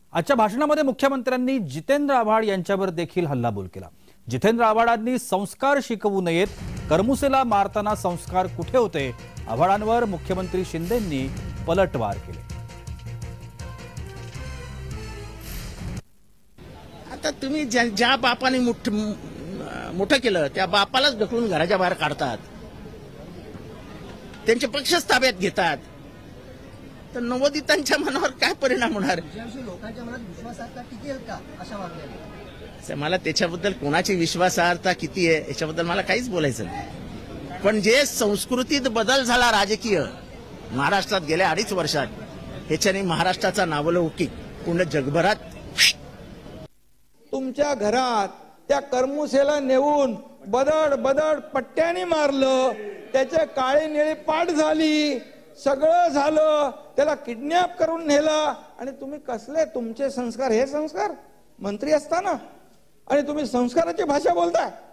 आजच्या भाषणामध्ये मुख्यमंत्र्यांनी जितेंद्र आव्हाड यांच्यावर देखील हल्लाबोल केला। जितेंद्र आव्हाडांनी संस्कार शिकवू नयेत, करमुसेला मारताना संस्कार कुठे होते? आव्हाडांवर मुख्यमंत्री शिंदेंनी पलटवार केले। आता तुम्ही ज्या बापाने मोठं केलं त्या बापालाच ढकलून घराच्या बाहेर काढतात, त्यांचे पक्षच ताब्यात घेतात, तर नवोदितांच्या मनावर काय परिणाम होणार? लोकांच्या मनात विश्वासार्हता टिकेल का अशा वागण्याने? मला त्याच्याबद्दल कोणाची विश्वासार्हता किती आहे याच्याबद्दल मला काहीच बोलायचं नाही, पण जे संस्कृतीत बदल झाला राजकीय महाराष्ट्रात गेल्या 2.5 वर्षात, ह्याच्याने महाराष्ट्राचा नावलौकिक पूर्ण जगभरात। तुमच्या घरात त्या करमुसेला नेऊन बदड बदड पट्ट्याने मारलं, त्याचे काळे निळे पाठ झाली, सगळं झालं, त्याला किडनॅप करून नेलं, आणि तुम्ही कसले तुमचे संस्कार? हे संस्कार मंत्री असताना आणि तुम्ही संस्काराची भाषा बोलताय?